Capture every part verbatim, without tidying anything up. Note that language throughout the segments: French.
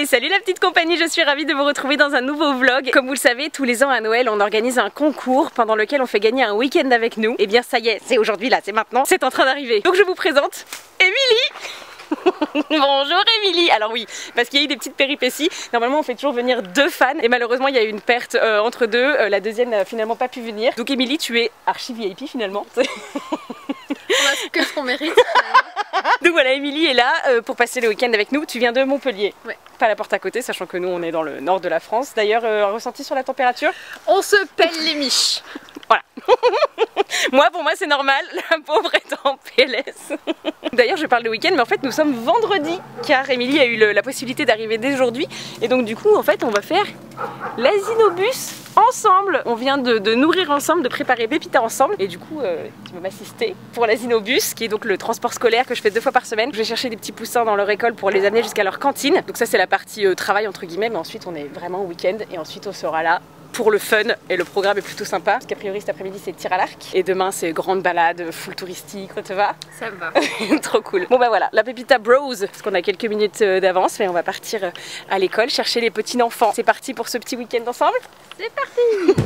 Salut la petite compagnie, je suis ravie de vous retrouver dans un nouveau vlog. Comme vous le savez, tous les ans à Noël, on organise un concours pendant lequel on fait gagner un week-end avec nous. Et bien ça y est, c'est aujourd'hui là, c'est maintenant, c'est en train d'arriver. Donc je vous présente Émilie. Bonjour Émilie. Alors oui, parce qu'il y a eu des petites péripéties. Normalement on fait toujours venir deux fans et malheureusement il y a eu une perte euh, entre deux. Euh, la deuxième n'a finalement pas pu venir. Donc Émilie, tu es archi V I P finalement. On a que ce qu'on mérite. Donc voilà, Émilie est là euh, pour passer le week-end avec nous. Tu viens de Montpellier, ouais. Pas la porte à côté, sachant que nous on est dans le nord de la France. D'ailleurs, euh, un ressenti sur la température? On se pèle les miches. Voilà. Moi, pour moi, c'est normal. La pauvre est en P L S. D'ailleurs, je parle de week-end, mais en fait, nous sommes vendredi, car Émilie a eu le, la possibilité d'arriver dès aujourd'hui. Et donc, du coup, en fait, on va faire l'asinobus ensemble. On vient de, de nourrir ensemble, de préparer Pépita ensemble. Et du coup, euh, tu vas m'assister pour l'asinobus, qui est donc le transport scolaire que je fais deux fois par semaine. Je vais chercher des petits poussins dans leur école pour les amener jusqu'à leur cantine. Donc ça, c'est la partie euh, travail, entre guillemets. Mais ensuite, on est vraiment au week-end. Et ensuite, on sera là pour le fun, et le programme est plutôt sympa parce qu'a priori cet après-midi c'est tir à l'arc et demain c'est grande balade full touristique. Ça te va? Ça me va. Trop cool. Bon bah voilà, la Pépita Bros, parce qu'on a quelques minutes d'avance, mais on va partir à l'école chercher les petits enfants. C'est parti pour ce petit week-end ensemble? C'est parti.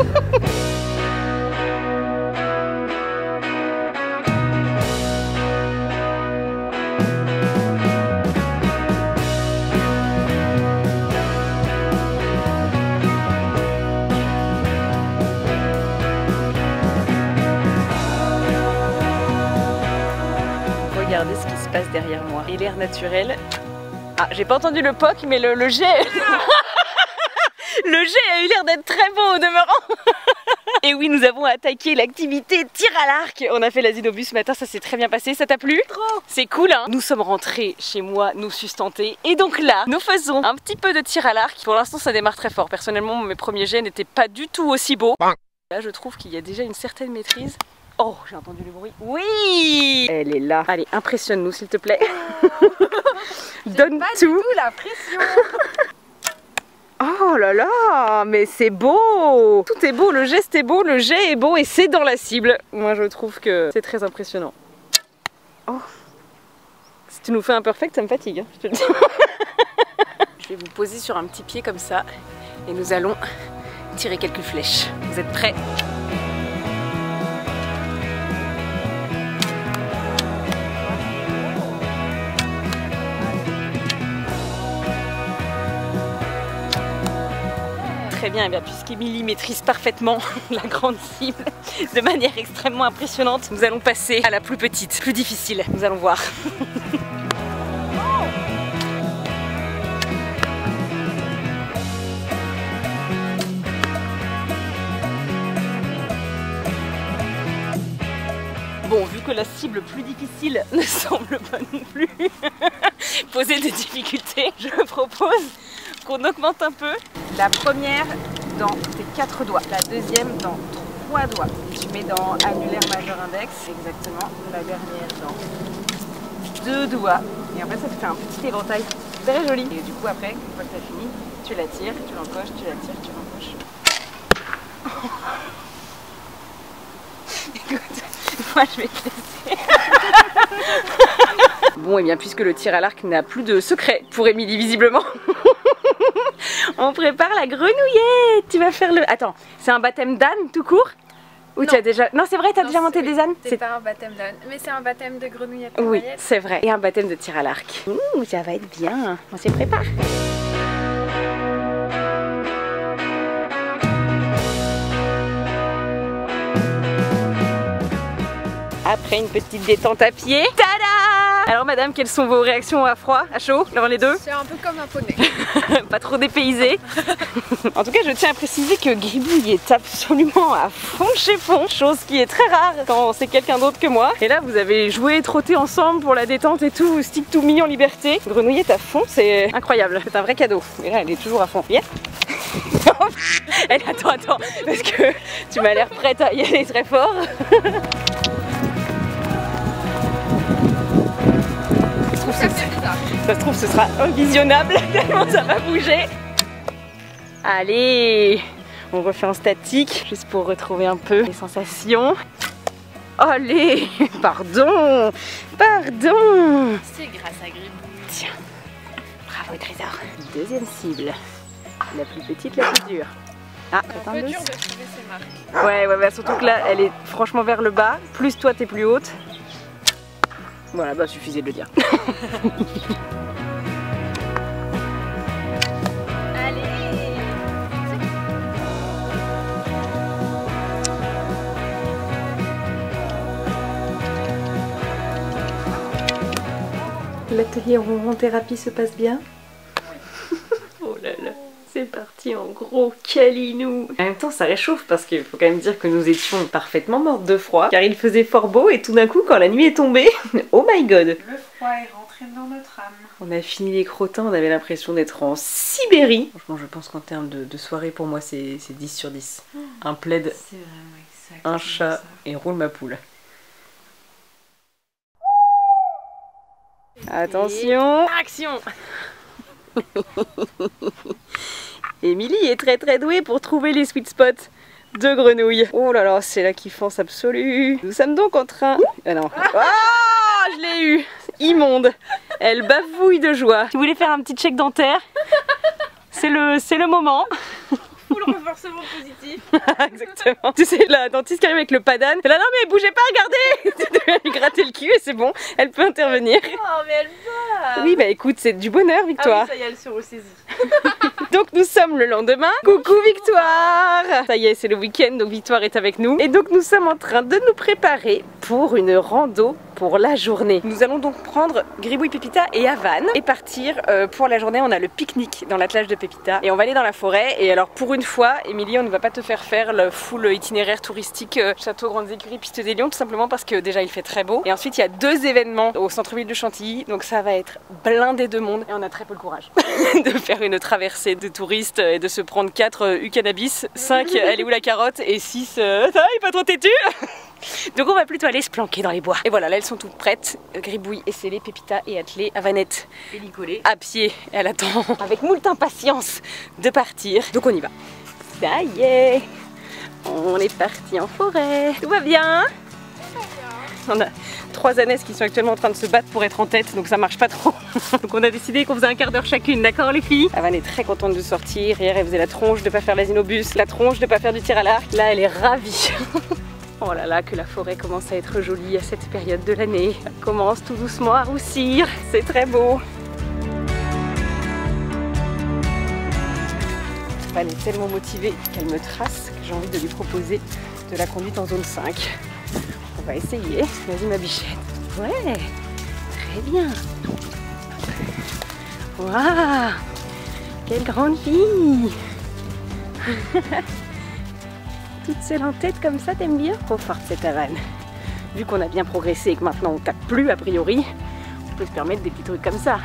Regardez ce qui se passe derrière moi. Et l'air naturel. Ah, j'ai pas entendu le P O C, mais le, le jet. Le jet a eu l'air d'être très beau au demeurant. Et oui, nous avons attaqué l'activité tir à l'arc. On a fait l'asinobus ce matin, ça s'est très bien passé. Ça t'a plu? Trop. C'est cool, hein? Nous sommes rentrés chez moi nous sustenter. Et donc là, nous faisons un petit peu de tir à l'arc. Pour l'instant, ça démarre très fort. Personnellement, mes premiers jets n'étaient pas du tout aussi beaux. Là, je trouve qu'il y a déjà une certaine maîtrise. Oh, j'ai entendu le bruit. Oui! Elle est là. Allez, impressionne-nous s'il te plaît. Donne pas tout. Du tout la pression. Oh là là, mais c'est beau! Tout est beau, le geste est beau, le jet est beau et c'est dans la cible. Moi, je trouve que c'est très impressionnant. Oh! Si tu nous fais un perfect, ça me fatigue, hein, je te le dis. Je vais vous poser sur un petit pied comme ça et nous allons tirer quelques flèches. Vous êtes prêts? Très bien, et bien puisqu'Émilie maîtrise parfaitement la grande cible de manière extrêmement impressionnante, nous allons passer à la plus petite, plus difficile. Nous allons voir. Bon, vu que la cible plus difficile ne semble pas non plus poser des difficultés, je propose qu'on augmente un peu. La première dans tes quatre doigts, la deuxième dans trois doigts. Tu mets dans annulaire majeur index, exactement. La dernière dans deux doigts. Et en fait, ça te fait un petit éventail très joli. Et du coup, après, une fois que tu as fini, tu la tires, tu l'encoches, tu la tires, tu l'encoches. Écoute, moi je vais te laisser. Bon, et bien puisque le tir à l'arc n'a plus de secret pour Émilie visiblement, on prépare la grenouillette. Tu vas faire le... Attends, c'est un baptême d'âne tout court? Ou tu as déjà... Non, c'est vrai, tu as déjà monté des ânes? C'est pas un baptême d'âne, mais c'est un baptême de grenouillette. Oui, c'est vrai. Et un baptême de tir à l'arc. Ouh, ça va être bien. On s'y prépare. Après une petite détente à pied. Tada! Alors madame, quelles sont vos réactions à froid, à chaud, dans les deux? C'est un peu comme un poney. Pas trop dépaysé. En tout cas, je tiens à préciser que Gribouille est absolument à fond chez fond, chose qui est très rare quand c'est quelqu'un d'autre que moi. Et là, vous avez joué, trotté ensemble pour la détente et tout, stick to me en liberté. Grenouille est à fond, c'est incroyable, c'est un vrai cadeau. Et là, elle est toujours à fond. Yeah. Elle attend, attends, parce que tu m'as l'air prête à y aller très fort. Ça se trouve ce sera invisionnable tellement ça va bouger. Allez, on refait en statique juste pour retrouver un peu les sensations. Allez, pardon, pardon. C'est grâce à Gribouille. Tiens, bravo. au trésor. Deuxième cible. La plus petite, la plus dure. Ah, C'est un peu dur de trouver ces marques. Ouais, ouais, bah surtout que là, elle est franchement vers le bas. Plus toi, t'es plus haute. Voilà, bah suffisait de le dire. Allez. L'atelier ronron thérapie se passe bien. Oh là là, c'est parti en gros câlinou. En même temps ça réchauffe parce qu'il faut quand même dire que nous étions parfaitement mortes de froid car il faisait fort beau et tout d'un coup quand la nuit est tombée, oh my god. Le froid est rentré dans notre âme. On a fini les crottins, on avait l'impression d'être en Sibérie. Franchement je pense qu'en termes de, de soirée pour moi c'est dix sur dix. Un plaid, un chat ça. Et roule ma poule. Attention, action. Émilie est très très douée pour trouver les sweet spots de grenouilles. Oh là là, c'est la kiffance absolue. Nous sommes donc en train... Ah non. Ah, je l'ai eu. Immonde. Elle bafouille de joie. Tu voulais faire un petit check dentaire? C'est le, c'est le moment. Full renforcement positif. Exactement. Tu sais, la dentiste qui arrive avec le padane. Elle est là, non mais bougez pas, regardez. Tu dois lui gratter le cul et c'est bon, elle peut intervenir. Oh mais elle va. Oui bah écoute, c'est du bonheur Victoire. Ah oui, ça y est, elle se ressaisit. Donc nous sommes le lendemain. Coucou Victoire. Ça y est, c'est le week-end, donc Victoire est avec nous. Et donc nous sommes en train de nous préparer pour une rando pour la journée. Nous allons donc prendre Gribouille, Pépita et Havane et partir euh, pour la journée. On a le pique-nique dans l'attelage de Pépita et on va aller dans la forêt. Et alors pour une fois, Émilie, on ne va pas te faire faire le full itinéraire touristique euh, château, grandes écuries, piste des Lions, tout simplement parce que déjà il fait très beau. Et ensuite il y a deux événements au centre-ville de Chantilly, donc ça va être blindé de monde et on a très peu le courage de faire une traversée de touristes et de se prendre quatre euh, U-cannabis, cinq elle est où la carotte et six euh, ça va, il est pas trop têtu. Donc on va plutôt aller se planquer dans les bois. Et voilà, là elles sont toutes prêtes. Gribouille est scellée, Pépita est attelée, Havanette est à pied. Elle attend avec moult impatience de partir. Donc on y va. Ça y est, on est parti en forêt. Tout va bien? On a trois ânesses qui sont actuellement en train de se battre pour être en tête, donc ça marche pas trop. Donc on a décidé qu'on faisait un quart d'heure chacune, d'accord les filles? Havane est très contente de sortir. Hier elle faisait la tronche de pas faire l'asinobus, la tronche de pas faire du tir à l'arc. Là elle est ravie. Oh là là, que la forêt commence à être jolie à cette période de l'année. Elle commence tout doucement à roussir, c'est très beau. Elle est tellement motivée qu'elle me trace que j'ai envie de lui proposer de la conduite en zone cinq. On va essayer. Vas-y ma bichette. Ouais, très bien. Waouh, quelle grande fille. Toute seule en tête comme ça, t'aimes bien? Trop forte cette Havane. Vu qu'on a bien progressé et que maintenant on tape plus a priori, on peut se permettre des petits trucs comme ça.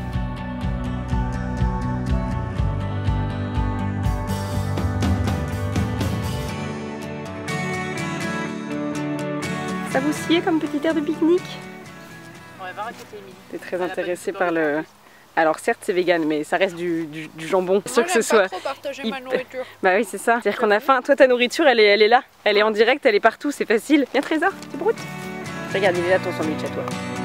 Ça vous sied comme petit air de pique-nique? On va raconter Émilie. T'es très intéressée par le... Alors certes c'est vegan mais ça reste du, du, du jambon. Moi, sûr que ce soit... pas trop partager ma nourriture. Bah oui c'est ça. C'est-à-dire qu'on a faim. Toi ta nourriture elle est, elle est là. Elle est en direct, elle est partout, c'est facile. Viens Trésor, tu broutes. Regarde il est là ton sandwich à toi.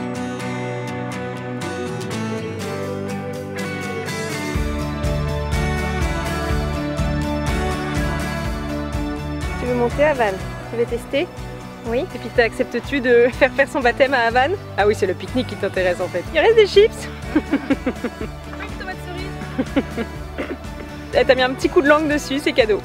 Tu veux monter Havane? Tu veux tester? Oui. Et puis acceptes-tu de faire faire son baptême à Havane? Ah oui c'est le pique-nique qui t'intéresse en fait. Il reste des chips. Oui, tomate cerise. Elle t'a mis un petit coup de langue dessus, c'est cadeau.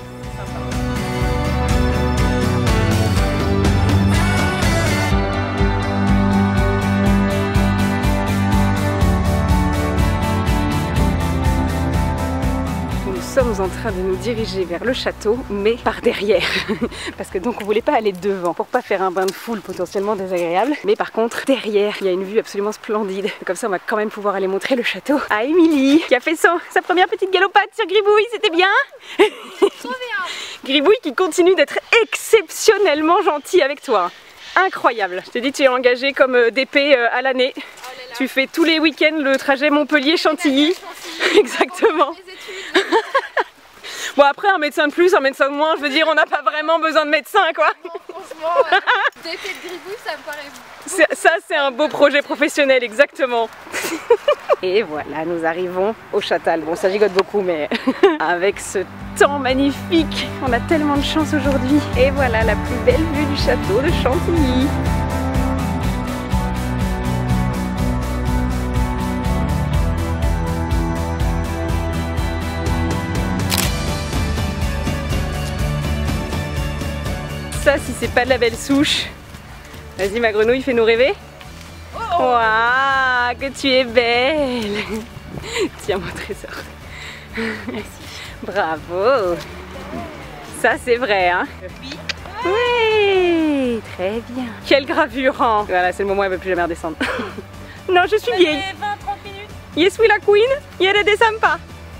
Nous sommes en train de nous diriger vers le château, mais par derrière. Parce que donc on voulait pas aller devant, pour pas faire un bain de foule potentiellement désagréable. Mais par contre, derrière, il y a une vue absolument splendide. Comme ça, on va quand même pouvoir aller montrer le château à Émilie, qui a fait son, sa première petite galopade sur Gribouille, c'était bien? Trop bien. Gribouille qui continue d'être exceptionnellement gentil avec toi. Incroyable. Je t'ai dit, tu es engagée comme euh, D P euh, à l'année. Oh tu fais tous les week-ends le trajet Montpellier-Chantilly. Exactement. Bon après un médecin de plus, un médecin de moins, je veux dire on n'a pas vraiment besoin de médecin quoi. Non, franchement, euh, D P de Gribouille ça me paraît... Ça c'est un beau projet professionnel, exactement. Et voilà, nous arrivons au Châtal. Bon, ça gigote beaucoup, mais avec ce temps magnifique, on a tellement de chance aujourd'hui. Et voilà la plus belle vue du château de Chantilly. Ça, si c'est pas de la belle souche. Vas-y, ma grenouille, fais-nous rêver. Oh, waouh, que tu es belle. Tiens, mon trésor. Merci. Bravo. Ça, c'est vrai, hein? Oui. Oui, très bien. Quelle gravure, hein? Voilà, c'est le moment où elle ne veut plus jamais redescendre. Non, je suis vieille. vingt trente minutes. Yes, oui, la queen. Il ne descend pas.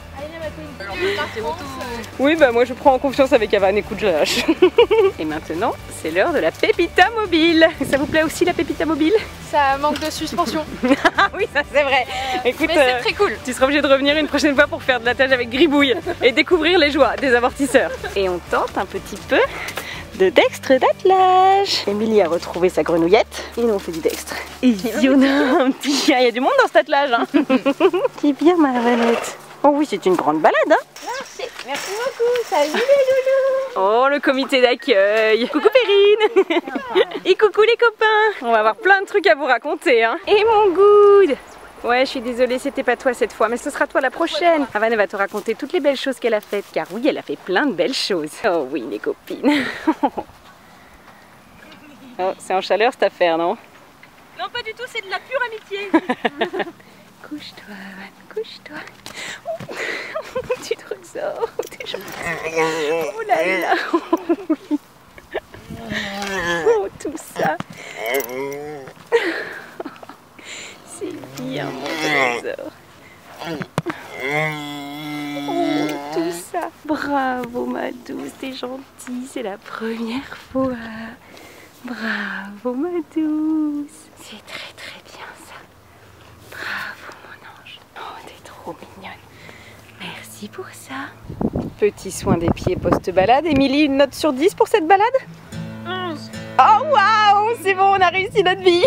Oui, bah moi je prends en confiance avec Havane, écoute, je lâche. Et maintenant, c'est l'heure de la Pépita mobile. Ça vous plaît aussi la Pépita mobile? Ça manque de suspension. Ah oui, ça c'est vrai. Écoute, mais c'est euh, très cool. Tu seras obligé de revenir une prochaine fois pour faire de l'attelage avec Gribouille et découvrir les joies des amortisseurs. Et on tente un petit peu de dextre d'attelage. Émilie a retrouvé sa grenouillette et nous on fait du dextre. Et ici on a un petit... Il y a du monde dans cet attelage, hein. Qui bien ma Havanette. Oh oui, c'est une grande balade, hein. Merci, merci beaucoup. Salut les loulous. Oh, le comité d'accueil. Coucou Perrine. Et coucou les copains. On va avoir plein de trucs à vous raconter, hein. Et mon good. Ouais, je suis désolée, c'était pas toi cette fois, mais ce sera toi la prochaine. Havane va te raconter toutes les belles choses qu'elle a faites, car oui, elle a fait plein de belles choses. Oh oui, les copines. Oh, c'est en chaleur cette affaire, non? Non, pas du tout, c'est de la pure amitié. Couche-toi, Havane, couche-toi. Oh, tu te ressors, t'es gentille. Oh là là, oh, oui. Oh, tout ça. C'est bien, mon trésor. Oh, tout ça. Bravo, ma douce, t'es gentille, c'est la première fois. Bravo, ma douce. C'est très très bien ça. Bravo, mon ange. Oh, t'es trop mignonne. Merci pour ça. Petit soin des pieds post-balade. Émilie, une note sur dix pour cette balade? onze. Oh waouh, c'est bon, on a réussi notre vie.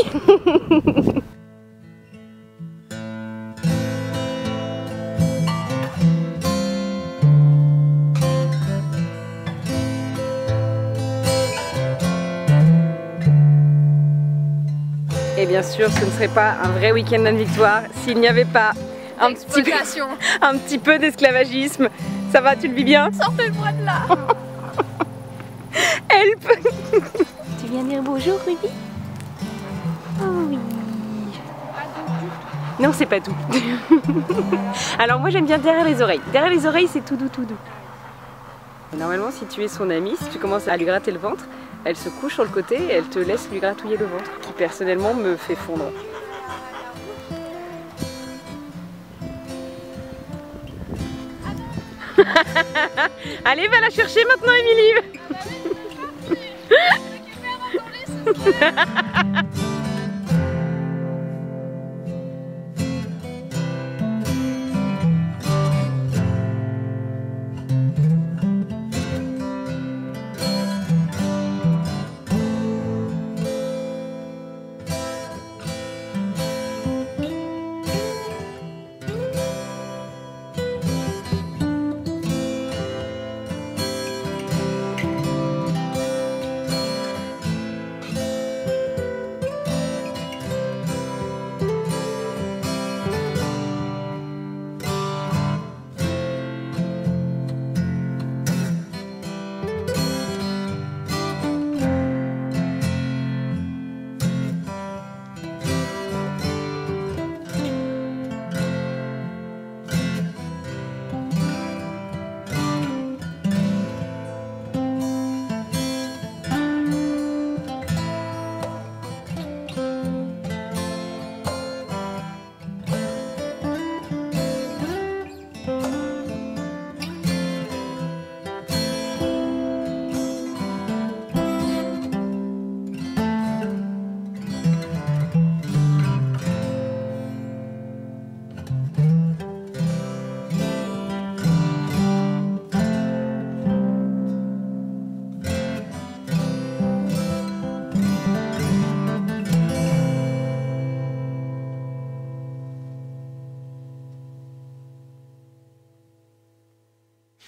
Et bien sûr, ce ne serait pas un vrai week-end de victoire s'il n'y avait pas un petit peu, un petit peu d'esclavagisme. Ça va, tu le vis bien? Sortez-moi de là. Help. Tu viens dire bonjour, Ruby? Oh oui. Non, c'est pas tout. Alors moi j'aime bien derrière les oreilles. Derrière les oreilles, c'est tout doux, tout doux. Normalement, si tu es son amie, si tu commences à lui gratter le ventre, elle se couche sur le côté et elle te laisse lui gratouiller le ventre, qui personnellement me fait fondre. Allez, va la chercher maintenant, Émilie.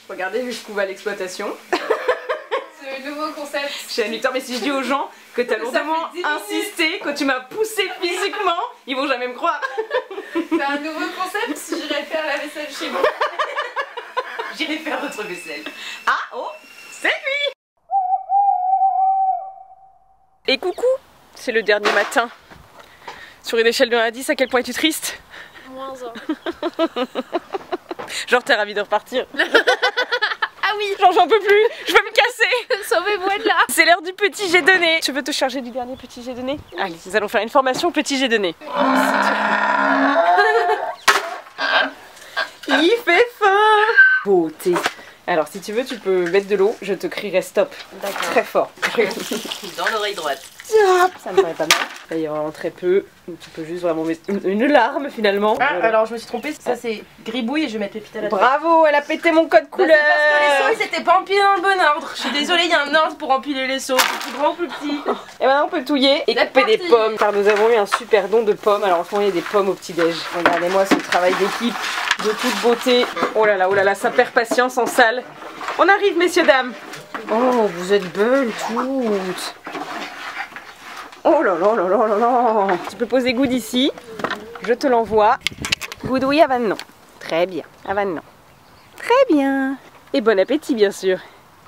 Regardez jusqu'où va l'exploitation. C'est le nouveau concept. Chez Anne Victor, mais si je dis aux gens que t'as lourdement insisté, que tu m'as poussé physiquement, ils vont jamais me croire. C'est un nouveau concept, j'irai faire la vaisselle chez vous. J'irai faire votre vaisselle. Ah, oh, c'est lui. Et coucou, c'est le dernier matin. Sur une échelle de un à dix, à quel point es-tu triste? Moins un. Genre t'es ravie de repartir. Ah oui. Genre j'en peux plus, je veux me casser. Sauvez-moi de là. C'est l'heure du petit jet de nez. Tu veux te charger du dernier petit jet de nez? Allez, nous allons faire une formation petit jet de nez. Il fait faim. Beauté. Alors si tu veux, tu peux mettre de l'eau, je te crierai stop. Très fort. Dans l'oreille droite. Ça me paraît pas mal. Là, il y a vraiment très peu. Donc, tu peux juste vraiment mettre une, une larme finalement. Ah, voilà. alors je me suis trompée, ça c'est gribouille et je vais mettre pépite à la tête. Bravo, elle a pété mon code couleur. Bah, parce que les seaux ils étaient pas empilés dans le bon ordre. Je suis désolée, il y a un ordre pour empiler les seaux, plus grand ou plus petit. Et maintenant on peut touiller et C'est couper des parti. pommes. Car nous avons eu un super don de pommes. Alors en ce moment il y a des pommes au petit-déj. Regardez-moi ce travail d'équipe de toute beauté. Oh là là, oh là là, ça perd patience en salle. On arrive messieurs dames. Oh, vous êtes belles toutes. Oh là là là là là là. Tu peux poser Good ici. Je te l'envoie. Good oui à Vannon. Très bien. À Vannon. Très bien. Et bon appétit bien sûr.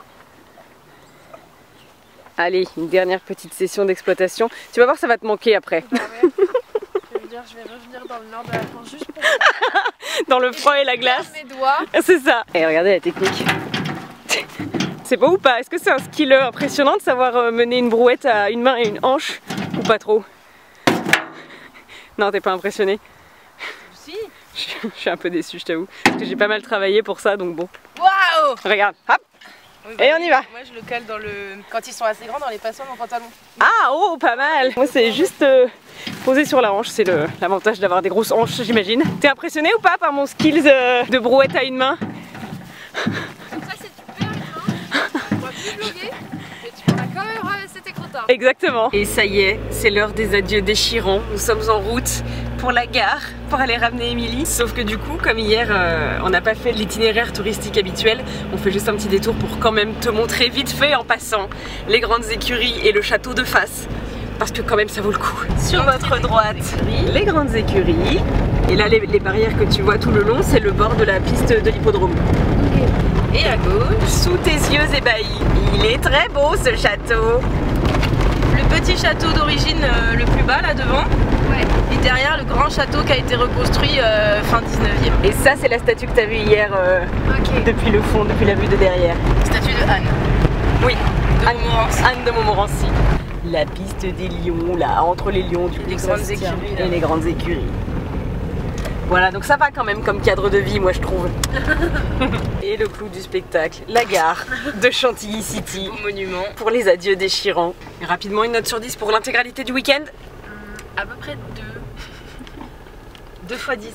Allez, une dernière petite session d'exploitation. Tu vas voir, ça va te manquer après. Bah ouais. Je veux dire, je vais revenir dans le nord de la France juste pour Dans le froid et la glace. mes doigts. C'est ça. Et regardez la technique. C'est beau ou pas? Est-ce que c'est un skill impressionnant de savoir mener une brouette à une main et une hanche? Ou pas trop? Non, t'es pas impressionné? Si. Je suis un peu déçue, je t'avoue. Parce que j'ai pas mal travaillé pour ça, donc bon. Waouh. Regarde, hop. Oui, bah, Et on y va. Moi je le cale dans le. Quand ils sont assez grands dans les passants de mon pantalon. Ah, oh, pas mal. Moi, c'est juste euh, posé sur la hanche. C'est l'avantage d'avoir des grosses hanches, j'imagine. T'es impressionné ou pas par mon skills euh, de brouette à une main? Comme ça, c'est tu perds une main, tu pourras plus bloguer, mais tu pourras quand même ramasser tes croûtons. Exactement. Et ça y est, c'est l'heure des adieux déchirants. Nous sommes en route pour la gare pour aller ramener Émilie. Sauf que du coup, comme hier, euh, on n'a pas fait l'itinéraire touristique habituel, on fait juste un petit détour pour quand même te montrer vite fait en passant les grandes écuries et le château de face. Parce que quand même ça vaut le coup. Sur votre droite, les grandes écuries. Et là, les, les barrières que tu vois tout le long, c'est le bord de la piste de l'hippodrome. Et à gauche, Sous tes yeux ébahis, il est très beau ce château. le petit château d'origine euh, le plus bas là devant. Ouais. Et derrière le grand château qui a été reconstruit euh, fin dix-neuvième. Et ça, c'est la statue que tu as vue hier euh, Ok. depuis le fond, depuis la vue de derrière. Statue de Anne. Oui, De Anne, Montmorency. Anne de Montmorency. La piste des lions, là, entre les lions, du Et coup, les ça grandes se tient. écuries, là. Et les grandes écuries. Voilà, donc ça va quand même comme cadre de vie, moi je trouve. Et le clou du spectacle, la gare de Chantilly City. Au monument. Pour les adieux déchirants. Et rapidement, une note sur dix pour l'intégralité du week-end. À peu près deux. deux fois dix.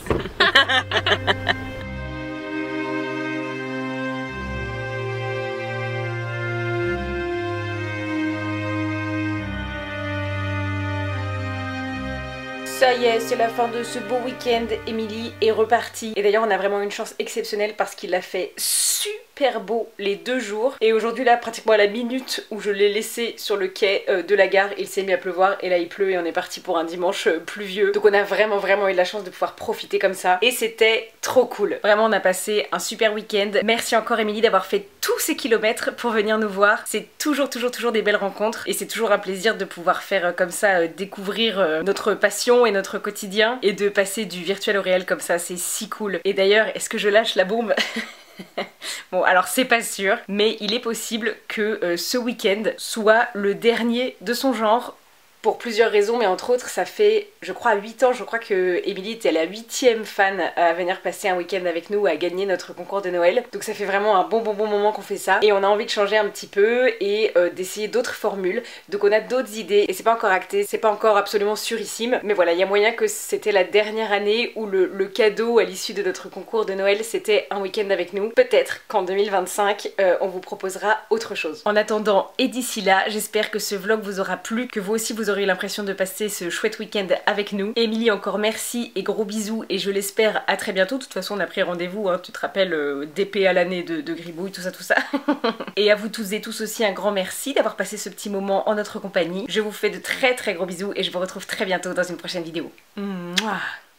Ça y est, c'est la fin de ce beau week-end. Émilie est repartie. Et d'ailleurs, on a vraiment une chance exceptionnelle parce qu'il a fait super beau les deux jours. Et aujourd'hui, là, pratiquement à la minute où je l'ai laissé sur le quai euh, de la gare, il s'est mis à pleuvoir. Et là, il pleut et on est parti pour un dimanche euh, pluvieux. Donc on a vraiment, vraiment eu la chance de pouvoir profiter comme ça. Et c'était trop cool. Vraiment, on a passé un super week-end. Merci encore, Émilie, d'avoir fait tous ces kilomètres pour venir nous voir. C'est toujours, toujours, toujours des belles rencontres. Et c'est toujours un plaisir de pouvoir faire euh, comme ça, euh, découvrir euh, notre passion et notre quotidien et de passer du virtuel au réel comme ça, c'est si cool. Et d'ailleurs, est-ce que je lâche la bombe? Bon, alors c'est pas sûr, mais il est possible que euh, ce week-end soit le dernier de son genre. Pour plusieurs raisons, mais entre autres, ça fait, je crois, huit ans, je crois que Émilie était la huitième fan à venir passer un week-end avec nous, à gagner notre concours de Noël. Donc ça fait vraiment un bon bon bon moment qu'on fait ça. Et on a envie de changer un petit peu et euh, d'essayer d'autres formules. Donc on a d'autres idées, et c'est pas encore acté, c'est pas encore absolument surissime. Mais voilà, il y a moyen que c'était la dernière année où le, le cadeau à l'issue de notre concours de Noël, c'était un week-end avec nous. Peut-être qu'en deux mille vingt-cinq, euh, on vous proposera autre chose. En attendant, et d'ici là, j'espère que ce vlog vous aura plu, que vous aussi vous aurez aurez l'impression de passer ce chouette week-end avec nous. Émilie, encore merci et gros bisous et je l'espère à très bientôt. De toute façon on a pris rendez-vous, hein, tu te rappelles, euh, D P à l'année de, de Gribouille, tout ça tout ça. Et à vous tous et tous aussi un grand merci d'avoir passé ce petit moment en notre compagnie. Je vous fais de très très gros bisous et je vous retrouve très bientôt dans une prochaine vidéo. Mouah.